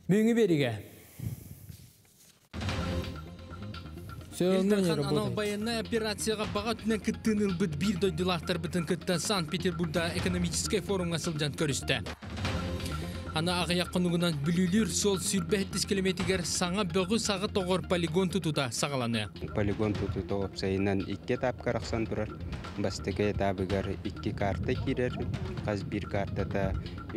Büyüğü berige. Eldarхан Аналбайына операцияға баға түнен кіттін ылбыт бір дойдылақтар бұтын кітті Санкт-Петербургда экономический форумға сылжан көрісті. Ана ағаяқ қонуғынан бүлілер сол сүрбәттіс километргер саңа бөғі сағы тоғыр полигон тұтуда сағаланы. Полигон тұтуда опсайынан 2 этап қарақсан тұрар. Бастығы этабығар 2 карта керер. Қаз бір картада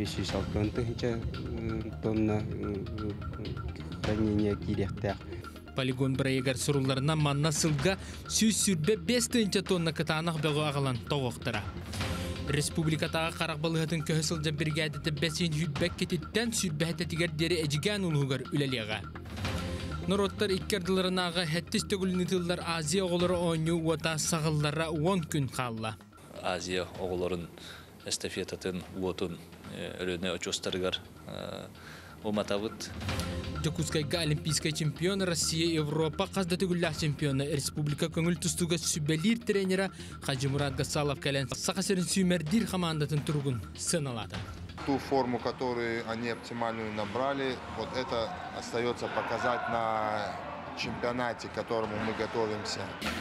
560 тонна хранение керектәк. Полигон бірайығар сұруларына манна сылға сүрбе 5 тонна кытанақ бөғі ағалан тоғықтыра. Республикатаға қарақ балығатын көхі сылжан бригадеті бәсен хүлбәк кететтен сүрбәттігер дері әжіген ұлығығар үләлеға. Нороттар иккерділерінаға әттіс төгілінетілдер Азия оғылары ойны уата сағыллара 10 күн қалла. Азия оғыларын эстафетатын уотын өріне очостарығар уматавыт. Жокускайга олимпийский чемпион Россия, Европа, қазда төгілләқ чемпионы, республика көңіл тұстуға сүбәлер тренера Хажи Мурат Гасалов кәлен сақасырын сүймердир командатын тұрғын сыналады. Ту форму, которую они оптимальную набрали, вот это остается показать на чемпионате, к которому мы готовимся.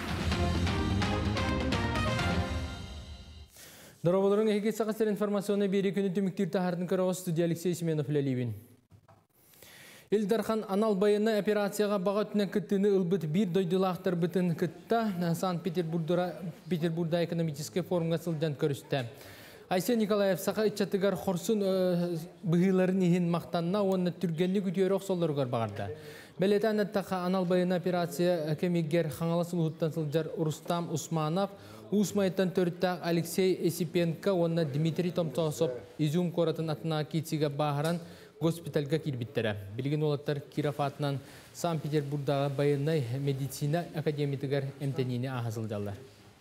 Дороголорың егет сақасыр информационы бері күні түміктер тағардың көріғыз студия Алексей Семенов ләлейбін. Элдархан Аналбайына операцияға баға түнен күттіні ұлбыт бір дойдылақтар бұтын күтті Санкт-Петербургда экономический форумға сылдан көрісті. Айсен Николаев сақа үтчатығар қорсын бұғыларын ехін мақтанна, оны түргенні күтері оқсолларығар бағарды. Бәлетен әттіға Аналбайына операция кемегер қаңалы сұлғыттан сылжар Рустам Усманов, Усмайттан төрттақ Алексей Есипенко, оны Дмитрий Томцосов, Изюм қоратын атына кетсіге бағыран госпитальға келбеттері. Білген олаттар Киров атынан Санкт-Петербургдағы байынай медицина академитігер әмтеніне ағызылдалар.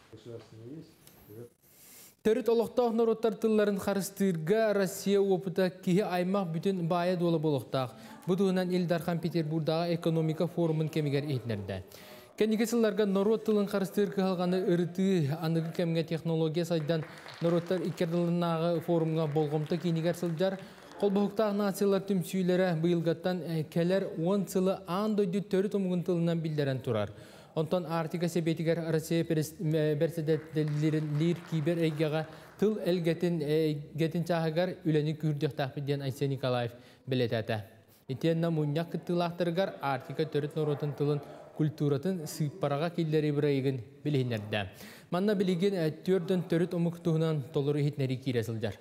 Төріт олықтақ нороттар тылларын қарыстырға Россия опыта кейі аймақ бүтін бая долы болықтақ. Бұдығынан Элдархан Петербургдағы экономика форумын кемегер етнерді. Кәнегесілларға норот тылын қарыстыр қығалғаны үріті анығы кәмге технология сайдан нороттар икерділінағы форумға болғымты кейінігер сылжар. Қолбақықтағы нациялар түмсүйлері бұйылғаттан кәлер 10 сылы андойды төрі тұмығын тылынан білдерін тұрар. Онтан артика себетігер Россия берседетелер кибер әйгеға тыл әлгетін чағығар үләні күрдіқтақ біден Айсен Николаев білетәті. Етенна мұнияқ күттілақтырғар артика төрі норотын тылын культуратын сыйпараға келдері бір айығын білігінерді. Манна білеген түрден төрі тұмықтығынан толыры хитнері кейресілдер.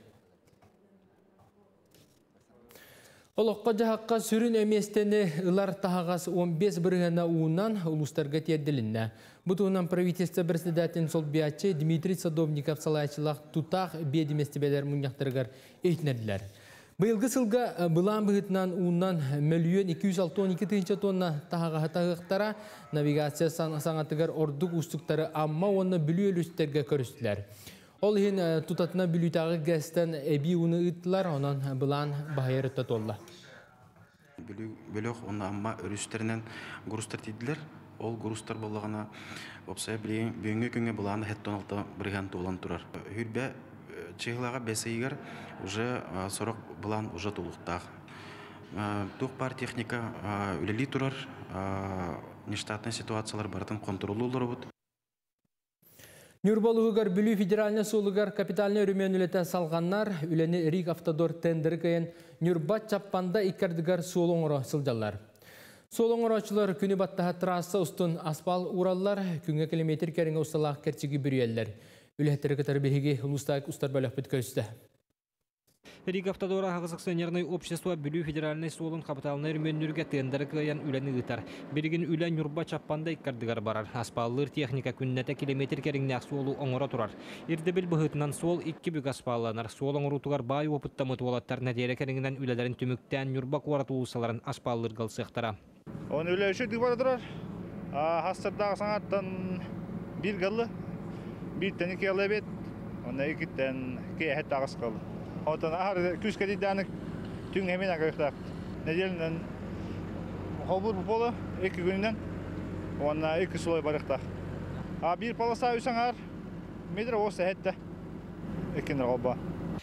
Олыққа жағаққа сүрін әместені ұлар тағағас 15 бірғана уынан ұлыстарға тиедділінді. Бұтығынан правительство бірседәтін сол биятчы Дмитрий Садовников салайчылақ тұтақ бедіместебелер мұнияқтырғар ейтінерділер. Бұйылғы сылға бұлан бұғытынан уынан 1,262 тонна тағағақтара навигация саңатығар ордық ұстықтары амма оны бүлі өлістерге көрістілер. Ол ең тұтатына бүлітағы гәстен әбі ұны ұттылар, онан бұлан бағайыр ұттат олла. Бөліқ оны амма өрістерінен ғұрыстар дейділер. Ол ғұрыстар болығына опсая бүйінгі күнге бұланы әттон алты бірген толан тұрар. Хүрбе чеғылаға бәсейгер уже сорық бұлан уже толықтақ. Тұқ бар техника үлелі тұрар, нештатный ситуациялар бартын контролы олар бұд. Нюрбалығығар бүлі федеральны солығар капиталны өрімен үлеті салғаннар, үлені Рик автодор тендері кәйін Нюрбат чаппанда иккардығар солоңыры сылдалар. Солоңырачылар күні баттаға трасса ұстын аспал ураллар, күнге километр кәріңе ұсталақ кәрчігі бүрелер. Үләттері кітар бейге ұлыстайық ұстар бөлік біт көсті. Рик автодора Қазақстанерный общество бүлі федеральный солын капиталны өріменнерге тендері кәйін үләні ғытар. Берген үлән Нюрба чаппанда иккардығар барар. Аспаллыр техника күннәті километр кәріңнәк солу оңыра тұрар. Ердебіл бұғытынан сол 2 бүк аспалланар. Сол оңырутығар бай опыттамыт олаттар нәтері кәріңнен үләлерін түміктен Нюрба қуарат ұлысаларын аспаллыр ғылсықтара. Оны үлі үшік бар тұрар. Хастырдағы саңаттан бір ғылы, бір тәні келі бет, оны екіттен кей әтті ағыс қалды. Отан ахар күз кәдейдәнік түң әмен ағырықтақ. Неделінен қолбұр бұлы 2 күнінен, онына 2 сұлай барықтақ. Бір паласа өсің ар, медір осы әтті екендір қолба.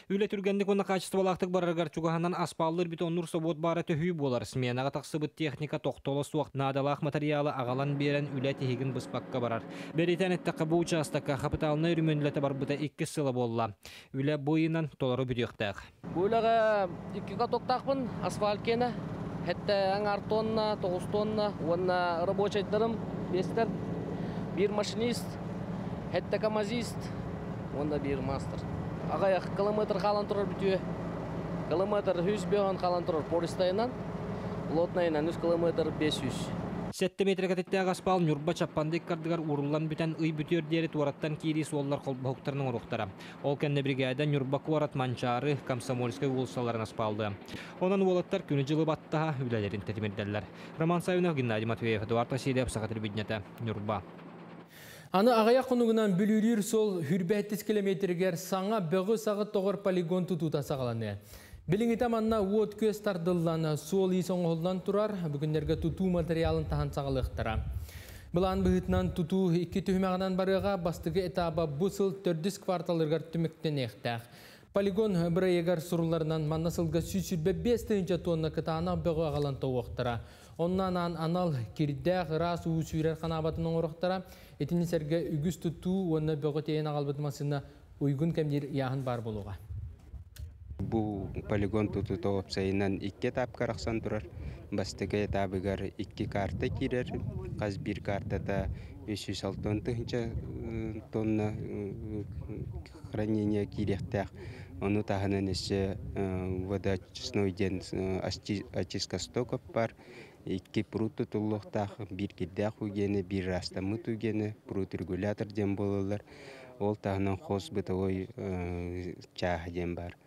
Üle türgendik ona kачестволактык бараргар чугаһанан аспаллыр бетоннур собот бары төһүү болар. Сменага тахсыбыт техника тохтолы суак надалах материалы агалан берен үле тегин быспакка барар. Беритен эттәккә бу участокка капиталны үрмөнләтә барбыта 2 сыла болла. Үле буйынан толору бүдүктәк. Булага 2 катоктакпын асфальт кене. Хәтта аңар тонна, 9 тонна, онна рабочайдарым, бестер, bir машинист, хәтта камазист, онда bir мастер. Ағай километр қалан тұрар бүтүе. Километр 100 қалан тұрар пористайынан, лотнайынан 100 километр 500. 7 метр катеттәк аспал Нюрба чаппандык кардыгар урулан бүтән ый бүтөр дире туараттан кири суоллар колбахуктарның урухтара. Ол кенне бригада Нюрба куарат манчары Комсомольская улсаларын аспалды. Онан уолаттар күнү жылы баттаha үлелерин тетимерделләр. Роман Савинов, Геннадий Матвеев, Эдуард Васильев, Саха телевидениете, Нюрба. Аны ағая құнығынан бүлірір сол хүрбәттіз километргер саңа бөгі сағы тоғыр полигон тұтута сағаланы. Біліңі таманна уот көз тардылланы сол исоң олдан тұрар, бүгіндерге тұту материалын таған сағалықтыра. Бұлан бұғытынан тұту 2 түймағынан барыға бастығы этаба бұсыл 4 кварталырғар түміктен еқтәқ. Полигон бір егер сұруларынан маннасылға сүйсірбе 5 тонна кытағына бөгі ағалан тоғықтыра. Оннан анал кирдәк рас уусүйрер қанабатының орықтыра, етіні сәрге үгіз тұту, онна бөгі тейін ағалбытмасына ұйғын кәмдер яғын бар болуға. Бұл полигон тұту тоғып сайынан 2 тап қарақсан тұрар. Бастығы етабығар 2 карта керер, қаз 1 картата 506 тонна хранение керектәк. Оны тағынан әсі водочной ден очистка стоков бар. 2 прут тұтылықтақ, 1 кеддәк үгені, 1 растамыт үгені, прут регулятор ден болылар. Ол тағынан қос бұтығой чағы ден бар.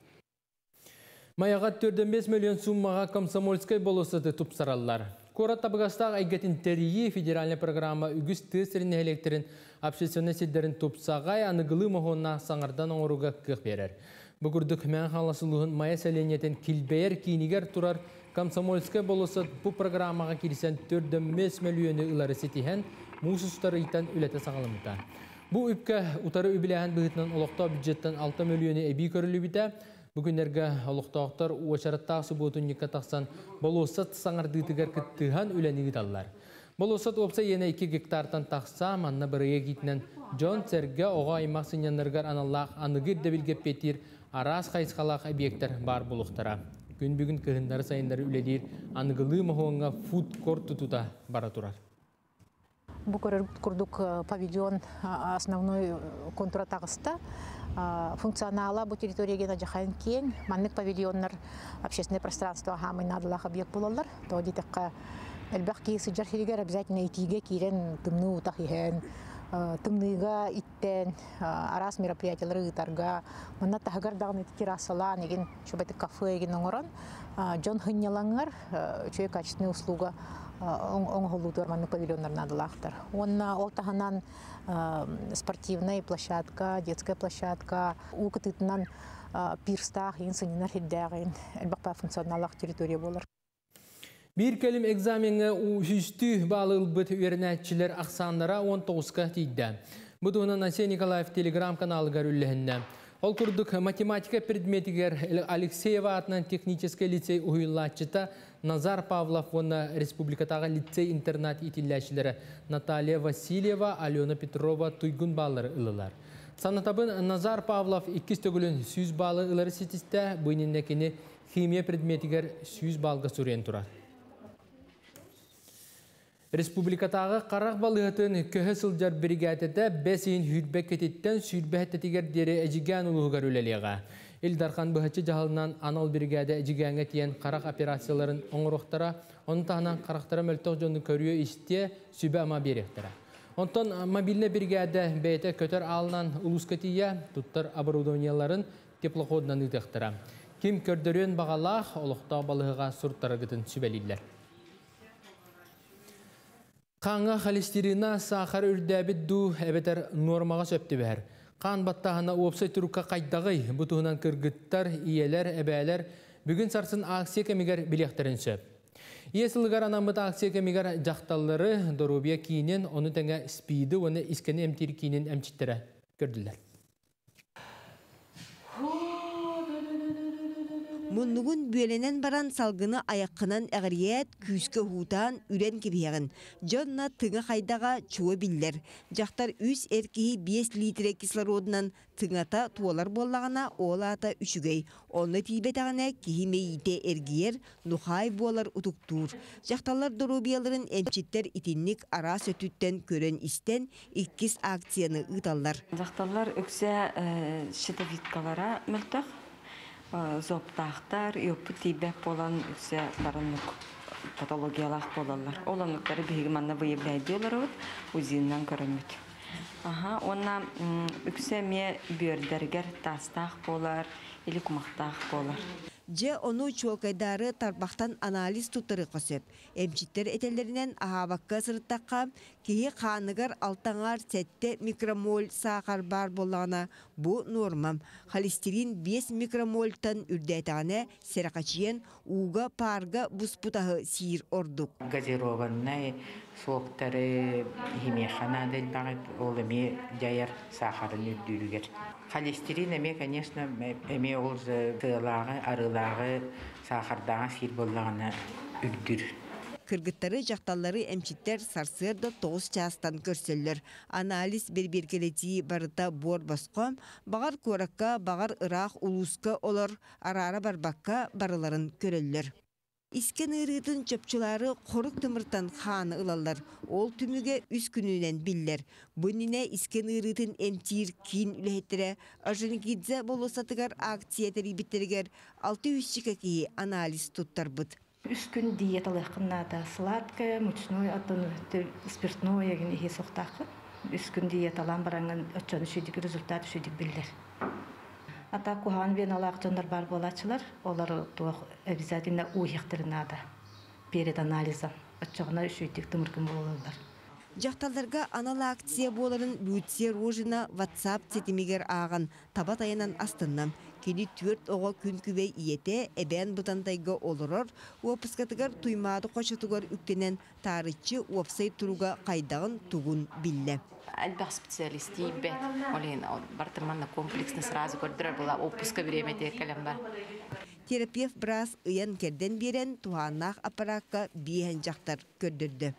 Маяғат 4,5 миллион суммаға Комсомольскай болысыды тұпсаралар. Корат табығастақ әйгетін тәрейі федеральный программа үгіз тәсірін электрін общественный сетдерін тұпсағай анығылы мұғынна саңардан оңыруға кық берер. Бүгірдік мән қаласылығын мая сәленетін кілбейер кейінігер тұрар Комсомольскай болысыд бұл программаға келісен 4,5 миллионы ұлары сетихен мұсыстары итан үлеті сағалымыта. Бұл үпке ұтары үбіләген бұғытынан олықта бюджеттен 6 миллионы әбей көрілі біті. Бүгінерге олықтақтар уашараттағы сұбуытын екі тақсан болосат саңардығытығар күттіған үләнегі даллар. Болосат опса ені 2 гектартан тақса, манна біріге кетінен Джон Церге оға аймақ сынянырғар аналлақ анығыр дәбілгеп петір арас қайсқалақ объекттер бар болуқтара. Күн бүгін кығындары сайындары үледер анығылы мағуынға фуд-корт тұтута бара тұрар. Бұл күрдік павильон основной контура тағыста. Функционала bu территорияға жақайын кен, маннык павильоннар общественное пространство хамай надылақ объект болалар. То детекка әлбәқ кейсі жархерігер обязательно итиге кейрен тымны ұтақ ехен, тымныға иттен, арас мероприятиялары ұтарға, манна тағығар дағын еті терасала, неген шөбәті кафе еген оңыран, жон хыннялаңар, чөй качественный услуга оңғылудыр маннык павильоннар надылақтар. Онна ол тағынан спортивная площадка, детская площадка, у кытытынан пирстах, инсанинар хиддағын, әлбақпа функционаллақ территория болар. Bir kelim egzamenге үсті балыл бұт өрнәтчілер ақсанлара 19-қа тейді. Бұдуынан Ася Николаев телеграм каналы көрілігінде. Ол күрдік математика предметігер Алексеева атынан технический лицей ұйылатчыта Назар Павлов, оны республикатағы лицей-интернат итілләшілері Наталья Васильева, Алена Петрова туйгун баллары ылылар. Санатабын Назар Павлов 2 төгілін 100 балы ылары сетісті, бұйныннекені химия предметігер 100 балға сүрен тұрар. Республикатағы қарақ балығытын көхі сылжар бригадеті бәсейін хүрбәк кететтен сүрбәттетігер дері әжіген ұлығығар өлелеға. Илдархан бұхачы жағылынан анал бригады әжігенге тиен қарақ операцияларын оңырықтара, оның тағынан қарақтара мөлтіқ жоны көріе істе сүбі ама беректіра. Онтан мобильный бригады бәйті көтер алынан ұлыскатия тұттар оборудованияларын теплоходынан ұйтықтыра. Ким көрдірен бағалақ олықта балығыға сұрттарығытын сүбәлілер. Қанға холестерина сахар үрдәбіт ду әбетер нормаға сөпті бәр. Қан баттағына опсай түрікқа қайдағый бұтығынан кіргіттар, иелер, әбәлер бүгін сарсын акция кемігер білектерін сөп. Иесілігар анамыт акция кемігер жақталары дорубия кейінен, оны тәңі спиді, оны искені әмтері кейінен әмчеттері көрділер. Мұннығын бөлінен баран салғыны аяққынан әғіриет күйіскі хутан үрен кебеғін. Жонна тыңы қайдаға чуы білдер. Жақтар үс әркеhi 5 литре кислородынан тыңата туалар боллағына олата үшігей. Оны тейбетағына кеймейте әргиер нұхай болар ұтықтур. Жақталар дұрубияларын әмчеттер итинник ара сөтіттен көрен істен 2 акцияны ұталар. Жақталар өксе щитовидкалара мүлтіқ. Зоптақтар, өпі тейбәк болан үксе барынлық патологиялақ болалар. Оланлықтары бейгі манна выявляйды олар өт, өзіннен көрінмет. Онна үксе ме бөрдергер тастақ болар, или кумақтақ болар. Же onu çoğukaydары тарбақтан анализ тұттыры қосып. Әмчиттер әтелерінен ағабаққа сұрыттаққа кейі қанығар алтаңар сәтті микромоль сақар бар болағына бұ нормам. Холестерин 5 микромольтан үрдәйтағына сәрақачиен уға парға бұспұтағы сиыр ордық. Газированный соқтары химияхана дәл бағыт олыме жайар сақарын үрдүрігер. Холестерин әме, конечно, әме ол тылағы, арылағы, сақардағы сир болағына үрдір. Кыргыттары жақталары әмчиттер сарсырда 9 частан көрсөллер. Анализ бербергелети барыта бор басқам, бағар көракка, бағар ырақ улуска олар, арара барбакка барыларын көрөллер. Isken ırıdın çöpçülari qoruk tımırtan xanı ılallar. Ol tümüge 3 gününen biller. Bunine isken ırıdın emtir kin ülehettere. Arjanigidze bolosatıgar aksiyeteri bitteriger 600 çıkaki analiz tuttarbıt. 3 gün diyetalıqına da sladka, muçnoy, spirtnoy egin ihe soqtaqı. 3 gün diyetalan barangan ötçanı şüydik rezultat şüydik biller. Ата кухан вен алақчандар бар болачылар, олар обязательно уйықтырынады перед анализом. Отчағына үшөйтік тымыркын болалар. Жақталарға аналы акция боларын Лютсия Рожина WhatsApp сетімегер ағын табат айынан астыннан. Кені 4 оға күн күбей иете әбән бұтантайға олырыр, опыскатығар туймады қошытығар үктенен тарычы опсай тұруға қайдағын тұғын білі. Альбах специалисти бе, олен бартырманна комплексны сразу көрдірер бұла опуска береметер кәлембар. Терапевт біраз ұян керден берен туғаннақ аппаратқа бейін жақтар көрдірді.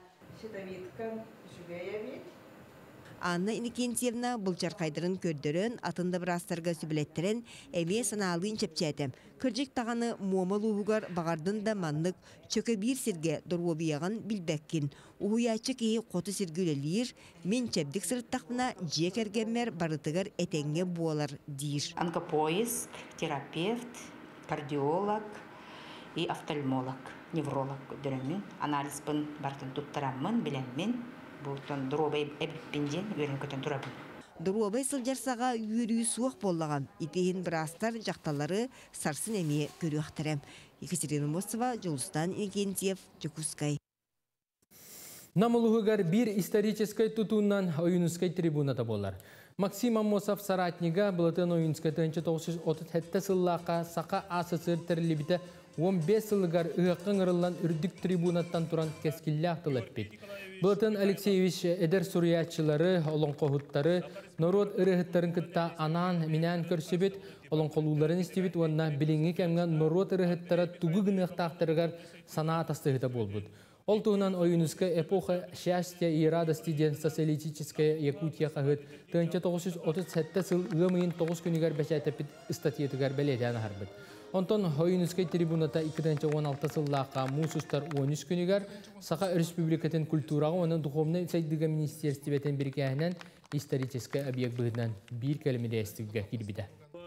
Анна Иннокентьевна бұлчар қайдырын көрдірін, атында бірастарға сүбілеттерін әме саналыын чепчәтім. Көржек тағаны муамал уғығар бағардын да маннық чөкі бір сірге дұрғобияған білбәккін. Уғыячы кейі қоты сіргілелер, мен чәбдік сұрыттақына жек әргенмер барытығар әтенге болар дейір. Онкопоиск, терапевт, кардиолог и офтальмолог, невролог дөрөмін. Анализбін бартын тұттарамын, білемін. Бұлтын дұробай әбіппенден өрін көтін тұрабын. Дұробай сылжарсаға үйірі суық боллаған. Итейін бірастар жақталары сарсын әме көрі ақтырам. Екатерина Мосова, Жолыстан Иннокентьев, Жокускай. Намылығығар бір историческай тұтуынан ойынускай трибуната болар. Максим Аммосов Саратнига бұлытын ойынскай 1937 сыллақа сақа асысыр тірлібіті 15 сылығар ұғақын ұрылан үрдік трибунаттан тұран кескілі ақтылып бет. Бұлытын Алексеевич әдір сүриятчылары, олың қоғыттары, народ ұрығыттарын күтті анан минан көрсебет, олың қолуларын істебет, онына біліңі кәмген народ ұрығыттары тұғы ғынықтақтырығар сана атастығыда болбуд. Ол туынан ойынызға эпоха счастья и радости ден социалистическая Якутия қағыд 1937 сыл ұғымайын 9 күнігер бәшәтепет статьетігер бәледен арбыд. Онтон ойынызға трибуната 2016 сыллаққа мұсыстар 13 күнігер Сақа Республикатын культураға оның духовны сайдыға министерстиветін біргәйінен исторический объект бұғынан бір кәлімеде әстігіге келбіді.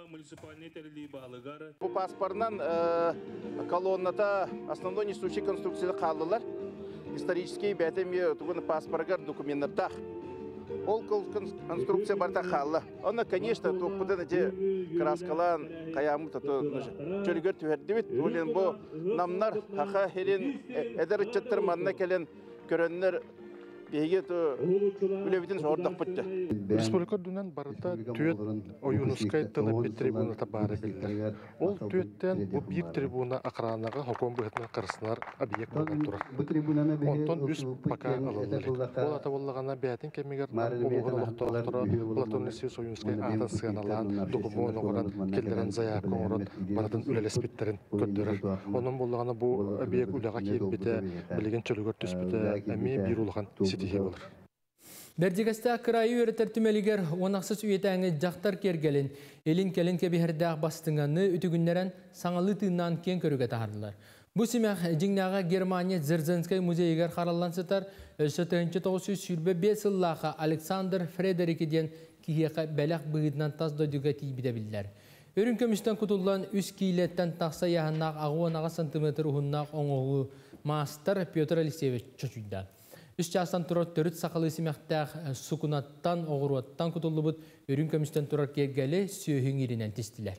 По паспортнан колонната основной несущий конструкция қалдылар. Исторический бәтеме тугын паспортгар документтар. Ол конструкция барта қалды. Оны, конечно, топпыдан эти краскалан, қаямы чөлгер түйердебет. Олен бұл намнар хақа херен әдір үтчеттір манна келен көріннер Behiget bilebitин sordak bitti. Республика дүнен барыта түйет ойунускай тылы бит трибуна табары билдер. Ол түйеттен бу бир трибуна акранага хоком быһытын кырсынар объект болан турар. Онтон үс пока алалар. Ол атабыллагана бәтин кемигер улугун олохтора Платонный союзскай атын сыганалан документ огоран келдерен заявка огорон баратын үлелес биттерин көддөрөр. Онун боллагана бу объект үлага кип бите билген чөлөгөр түспүтө эми бир улган ситихи болор. Бердигесте крайы өретер түмелигер онақсыз үйетәңі жақтар кергелін, елін келін кебихердәқ бастыңаны үтігінлерін саңалы тыыннан кен көріге тағардылар. Бұ семәқ жіңнағы Германия Дзержинскай музейгер қаралансытар, өсі 1905 жыллаға Александр Фредерикеден киеқі бәләқ бұғыдынан таз дойдыға тейбіде білдер. Өрін көмістен күтілден үс кейлеттен тақса яғыннақ ағуанаға сантиметр ұғыннақ оңығы мастер Петр Алексеевич чөчүйді. Үш жастан тұрар төріт сақалы семәқтәқ сұқынаттан, оғыруаттан күтілді бұд өрін көмістен тұрар кергелі сүйхің ерінен тестілер.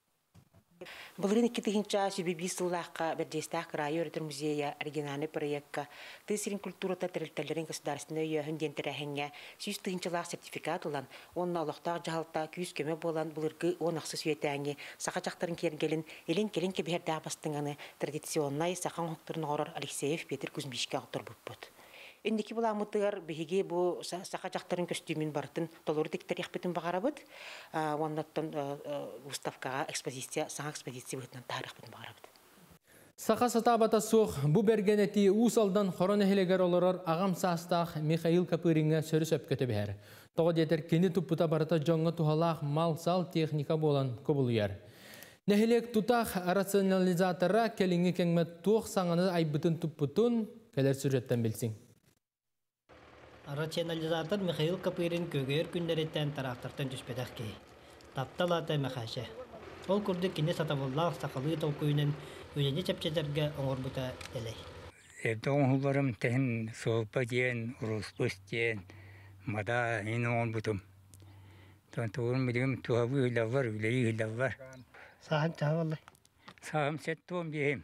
Бұлырын 2005 жыллаққа Бердестақ крайы өретер музея оригинальный проектқа тысырын культурата тәрілтәлерін государственный өйін дентірәхіңе 100 жылақ сертификат олан, онына олықтақ жағалта күйіз көмі болан бұлырғы онақсы сүйетәңе сақа жақтарын кергелін елін келін кебердәқ бастыңаны традиционнай сақан хоқтырын ғорар Алексеев Петр Кузьмичке ақтыр бұппыд. Эндики буламытыгар биһиги бу сака жактарын костюмин бартын толору тектер яхпытын багарабыт. Оннаттан выставкага экспозиция, саң экспозиция бытын тарихпытын багарабыт. Сақа сатабата соқ бу бергенети усалдан хорон эхелегер олорор агам састах Михаил Капыринга сөрүс өпкөтө бер. Тога детер кени туппута барата жоңго тухалах мал сал техника болан көбулуяр. Нехелек тутах рационализатора келинге кеңмет тух саңаны айбытын туппутун келер сүрөттөн билсиң. Рационализатор Михаил Капырин көгер күндереттен тарақтыртын түспедақ кей. Тапталаты мәхәші. Ол күрді кені сатавыллақ сақалы толкуынан өлені чәпчетерге оңыр бұта әлей. Evde oğullarım tehin soğupa diyen, uruspus diyen, mada yine oğul butum. Tuğum bilgim tuğabı hülav var, üleyi hülav var. Sağım çağı vallahi. Sağım settuğum biyem.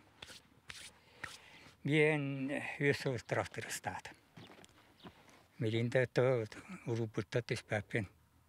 Biyen Yusuf traktör istadım. Melinde to uruputta tespapin.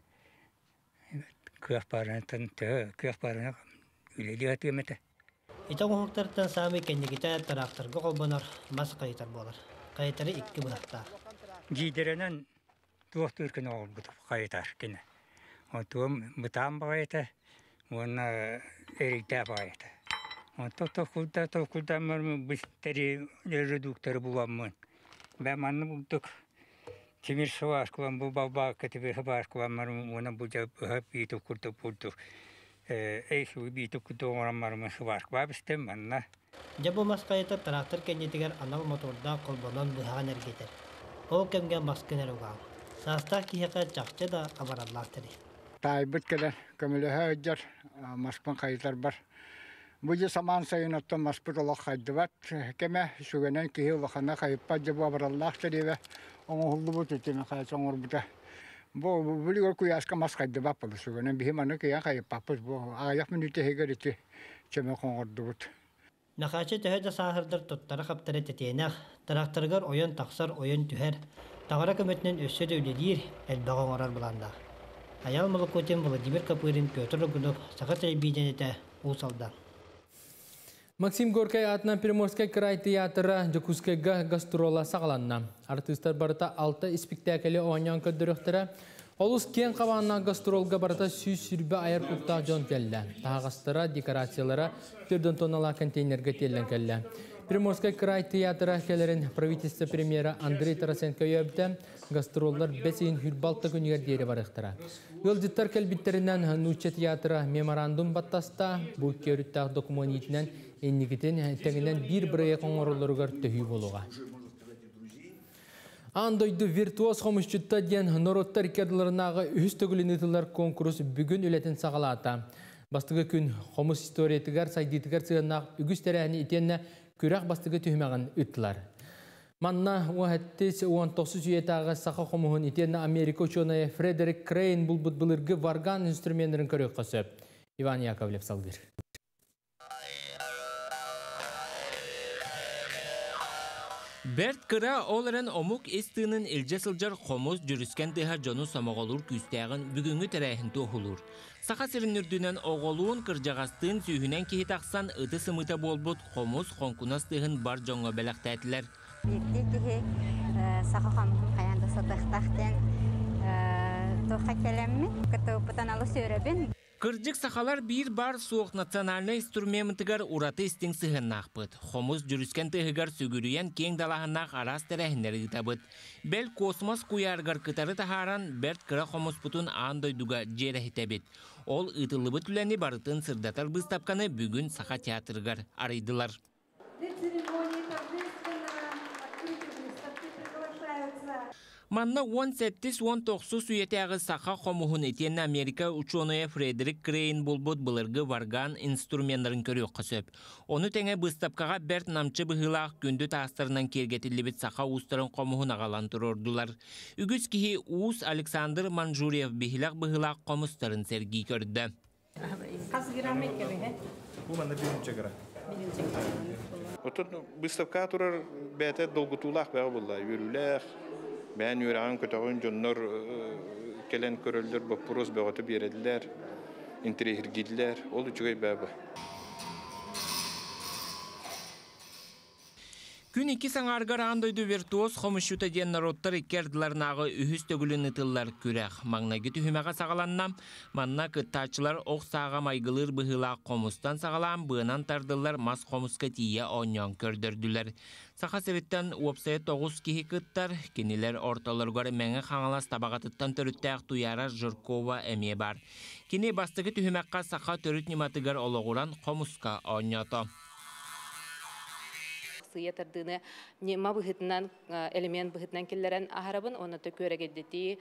Kıyafparına üleli atıyamete. İta oğuktardan sami kendikite traktörgü kolbanar mas kayıtar bolar. Kayıtarı iki bıraktar. Giderenen doktor kına oğul butup kayıtar kine. O tuğum bıtağım bağayta, ona erikte bağayta. O tokulda mırmı bisteri reduktarı bulamın. Ben anı bulduk. Timir savaşkulan bu baba katibi savaşkulan marım ona bu cep hep itu kurtu pultu. Şu itu kurtu orang marım savaşkulan bistem anna. Jabu maskayta traktör kenditiger anal motorda kolbonan buhan ergeter. O kemge maskiner ugal. Sasta kiyaka çakça da abarallatır. Taybıt kadar kamile hajar maspan kayıtlar var. Bu je saman sayınatta masput Allah haydıvat. Keme şugenen kihi vakana kayıppa jabu abarallatır ve onu huldu bu tutun kayıtsın orbuta. Bu biliyor ki aska mas haydıvat palı şugenen bihimanı ki ya kayıppapız bu ayak minüte hegeriti çeme kongorduvut. Nakaçı tühede sahırdır tuttarı kaptırı teteynek, traktörgar oyun taksar oyun tüher, tağara kömetinin össü de öledir, elbağın orar bulanda. Ayal Mulukutin Vladimir Kapırin Pötr Rogunov, Sakı Televizyonete, Usal'dan. Максим Горкай атынан Приморскай край театры Жакускайга гастрола сағаланна. Артистар барыта 6 спектаклі ойнан көдіріқтірі. Олыс кен қабанна гастролга барыта сүй сүрбі айыр құттақ жон келді. Тағастыра, декорациялара 4 тоннала контейнерге телін келді. Приморскай край театры келерін правительство премьера Андрей Тарасенко өбді. Гастроллар бәсейін хүрбалты күнігер дері барықтыра. Үлдіттар кәлбіттерінен Нуче театры меморандум баттаста бұл көріттақ документінен енігітен тәңінен бір бірайы қоңырылырғар төхүй болуға. Андойды виртуоз қомышчытта ден Нороттар кәділерінағы үстігілін ұтылар конкурс бүгін үлетін сағалата. Бастығы күн қомыс историятығар, сайдетігар сығынақ үгіз тәрәні етенне күрақ бастығы түймеген үттілар. Манна уәттес 19 үйетағы сақы қомығын етенне Америка ученые Фредерик Крейн бұлбұт бұлырғы варган инструменттерін көрек қосып. Иван Яковлев салдыр. Bert kıra olaren omuk istinin ilce sılcar komuz jürüsken deha jonu samağolur küstağın bugünkü terehin tohulur. Saqa sirinürdünen oğoluğun kırjağastığın sühünen kihi taqsan ıdı sımıta bolbut komuz konkunas dehın bar jonga belaqtaytiler. Bitti kihi saqa xamuhum qayanda sataqtaqten toqa kelemmi kıtıpıtan alı sörebin. Kırjık saxalar bir bar soğuk nasyonalny instrumentigar uratı istin sıhınnaqpıt. Xomuz jürüsken tıhıgar sügürüyen keng dalahannaq aras terehinleri ıtabıt. Bel kosmos kuyargar kıtarı taharan bert kıra xomuz putun andoyduga jerehitebit. Ol ıtılыбı tüleni barıtın sırdatar bыстapkanı bugün saxa teatrgar araydılar. Manna 17-19 süyetəği saqa xomuhun eten Amerika uçonuya Frederick Crane bulbud bılırgı vargan instrumentların körü qısıp. Onu tenge bыстapkağa bert namçı bıhılaq gündü tağıstarından kergetilibit saqa ustaran xomuhun ağalanturordular. Ügüz kihi Uus Aleksandr Manjuriev bihilaq bıhılaq xomustarın sergi kördü. Qas giram ekkebi, Bu manda birinci gira. birinci gira. Otun bыстапka turar bete dolgutulaq bağı bulla, yürüleq. Ben yüreğin kötüğün jonlar kelen körüldür, bu pros bağıtı berediler, intrihir giddiler, olu çıgay baba. Gün iki sanargar andoydu virtuoz xomuşuta diyen narottar ikkerdilarnağı ühüs tögülün ıtıllar küreq. Magna giti hümeğe sağalannam, manna kıttaçılar oq sağa maygılır bıhıla xomustan sağalan bığınan tardıllar mas xomuska tiye onyon kördürdüler. Saqa sevitten website 9 kihi kıttar, kiniler ortalargar menge xangalas tabaqatıttan törüttəq tuyarar Jurkova emiye bar. Kini bastıgı tühümeqqa saqa törüt nimatıgar oloğuran xomuska onyoto. Yatırdığını nema bıhıtından element bıhıtından killeren aharabın onu da köregedeti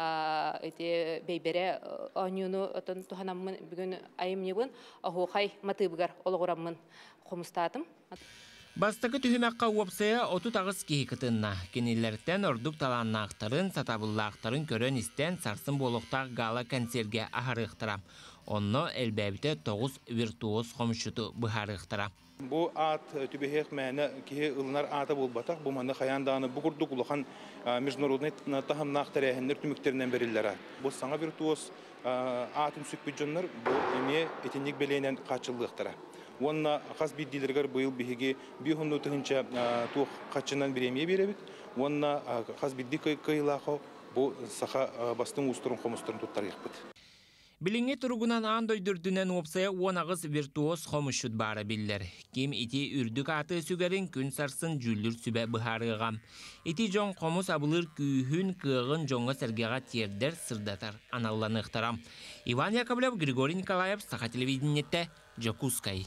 beybere anyunu atın tuhanamın bugün ayım yebun ahohay matıbgar oloğuramın komustatım. Bastıgı tühümeqqa websaya 30 ağız kihi kıtınna. Kinilerden orduk talanna aktarın, satabulla aktarın körön isten sarsın boluqtaq gala konserge aharıqtıram. Onu elbette 9 virtuoz xomuşutu bıharıqtıram. Bu at tübehek mene ki ılnar ata bulbatak bu manda hayandağını bu kurduk ulukan международный tahamnaq terehinler tümüklerinden berilere. Bu sana virtuoz atın sükbücünler bu eme etinlik beleynen kaçıllıqtıra. Onna qas biddilerger bıyıl bihigi bir hundu tığınca tuğ kaçından bir emeye berebit. Onna qas biddi kıyılaqo bu sağa bastın usturun xomusturun tuttar yıqbıt. Bilinge turugunan andoydürdünen websaya 10 ağız virtuoz xomuşut bara biller. Kim iti ürdük atı sügerin gün sarsın jüllür sübe bıharıgam. Iti jon xomus abılır kühün kığın jonga sergega terder sırdatar anallanıqtaram. Ivan Yakovlev, Grigoriy Nikolayev, Saqa televideniyette, Jakuskay.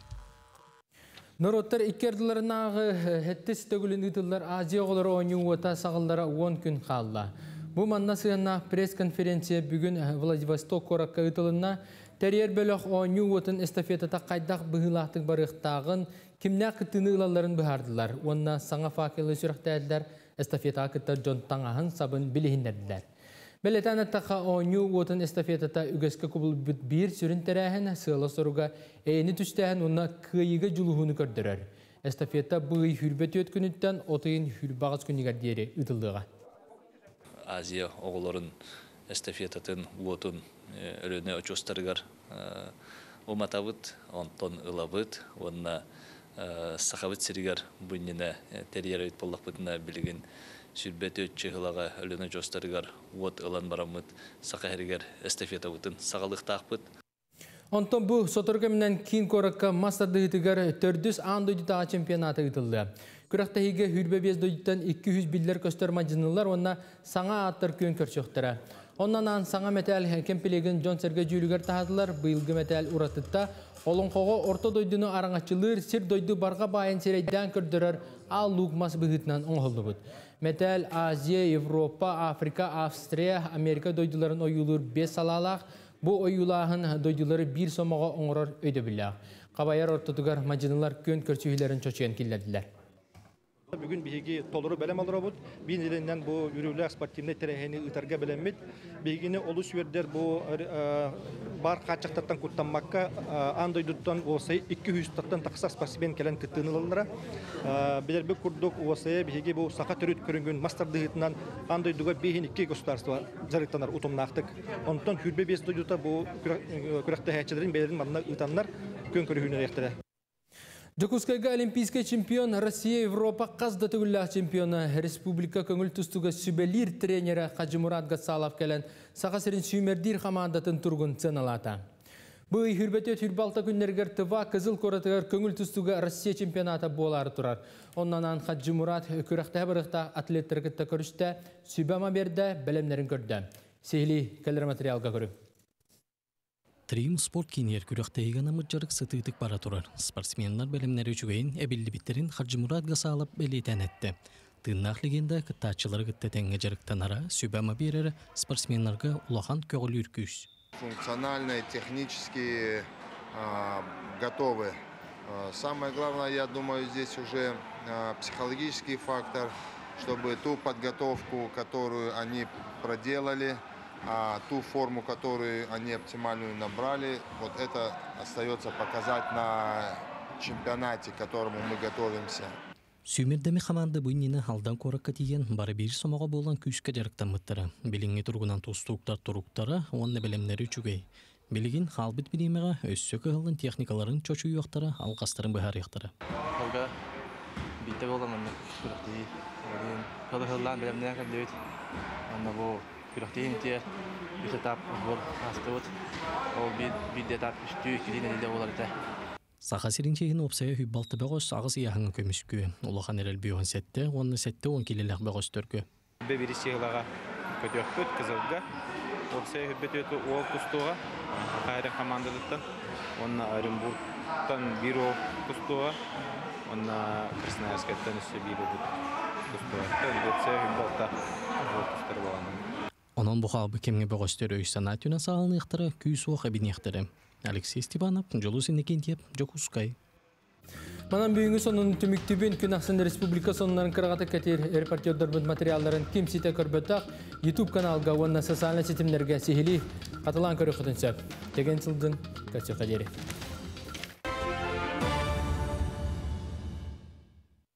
Norottar ikkerdilarinağı hettis tögülün ıtıllar Aziya oğları oyunu vata sağıllara 10 gün qalla. Bu manna sığınna pres konferensiya bugün Vladivostok korakka ıtılınna teriyer bölük oyunu vatın estafetata qaydaq bıhılaqtık barıqtağın kimna kıttını ılalların bıhardılar. Onna sana fakirli sürüqtədiler estafeta kıttar jonttan ahın sabın bilihinlerdiler. Beleten attaqa oyunu vatın estafetata ügeske kubul bir sürün terehin sığla soruga eyni tüstəhin onna kıyıga juluhunu kördürər. Estafeta bığı hürbet ötkünütten otayın hürbağız künnigar diyeri ıtıldığa. Aziya oğulların estafetatın uotun ölüne uçostarıgar umatavıt, onton ılabıt, onna saxavıt sirigar bunnine teriyerayt bollaqbıtına bilgin sürbet ötçe hılağa ölüne uçostarıgar uot ılan baramıt saxaherigar estafetavıtın sağalıqtaqbıt. Onton bu sotorgaminen kin korakka mastarda hitigar tördüs andoydu tağa çempionata ıtıldı. Kıraqta hige hürbe bez doyuttan 200 biller köstermacınılar onna sağa attar kön körçöktara. Ondan an sağa metal kempelegin John Serge Jülüger tahadılar bıyılgı metal uratıtta. Olun qoğu orta doydunu araŋaçılır, sir doydu barga bayın sereyden kördürür al lugmas bıhıtnan oğuldu bud. Metal Aziya, Evropa, Afrika, Avstriya, Amerika doyduların oyulur 5 salalaq. Bu oyulağın doyduları bir somağa oңoror öydöbüllağ. Qabayar ortadıgar macınılar kön körçühülerin çoçuyan killediler. Bugün bihigi toluru belem alır obut. Bin ilinden bu yürüyüler sportifne terehini ıtarga belemit. Bihigini olus verder bu bar kaçaktan kurtanmakka andoyduttan olsa 200 tattan taksa sportifmen kelen kıttığınılara. Bilir bir kurduk olsa bihigi bu sakat türüt körüngün master dıhıtından andoyduga bihin 2 gösterisi zarıktanar utumnaktık. Ondan hürbe bir stüdyoda bu kürekte heyçelerin belirli manna ıtanlar kön körühüne rektere. Jakutskayga Олимпийский чемпион Россия Европа қазды түгілләқ чемпионы Республика көңіл түстігі сүбелер тренері Қажымұрат Гасалов кәлін сақасырын сүймердер қамандатын тұрғын ценалата. Бұл хүрбәте түрбалта күннергер тыва қызыл көретігер көңіл түстігі Россия чемпионаты болары тұрар. Оннан Қажымұрат көріқті біріқта атлеттергітті көрішті сүбәма берді бәлемлерін көрді. Сейлі кәлір материалға көріп. Трим спорт кинер күрәктәйгән амыджарык сытыйтык бара турар. Спортсменнар белемнәре үчүгәйин әбилли биттәрин Қажымұрат Гасалов белетән әтте. Тыннақ легенда кыттачылар гытта тәңгә жарыктанара сүбәма берер спортсменнарга улахан көңүл үркүш. Функционально, технически готовы. Самое главное, я думаю, здесь уже психологический фактор, чтобы ту подготовку, которую они проделали, ту форму, которую они оптимальную набрали, вот это остается показать на чемпионате, к которому мы готовимся. Сүймердеме команда буйнина алдан коракка тиген бары бир сомого болгон күскө жарыктанмыттара. Билинге тургунан тустуктар туруктара, онны белемнери үчүгей. Билигин халбыт билимега өссөкө кылган техникаларын чочуюктара, алгастарын быхарыктара. Алга бите болгон күрөктү. Калыгылан белемнер калдыт. Анда бу күрөктүн те этап бор астыт. Ол бит этап үстү килине деле боларда. Сахасиринчейин опсая хүббалты бөгөс агыс яһаңа көмүскү. Улахан эрел бүйөн сетте, онны сетте 10 килелек бөгөс төркө. Бе бирисеглага көтөкпөт кызылга. Опсая хүббөтөт ол тустуга. Кайры командадыттан. Онна Оренбургтан биро тустуга. Онна Красноярскаттан үсө биро тустуга. Опсая хүббалта ол тустар болгон. Онон бухабы кемге бөгөстөр өйсанатына саалныктары күйс ох абинехтери. Алексей Степанов, Жолус Иннекентьев, Жокускай. Манан бүйіңі сонын түміктібін күн ақсында республика сонынан қырғаты кәтер репортердер материалларын кем сите көрбөттақ YouTube каналға онна социальный сетімлерге сехили қатылан көрі құтынсап. Деген сылдың көтсі қадері.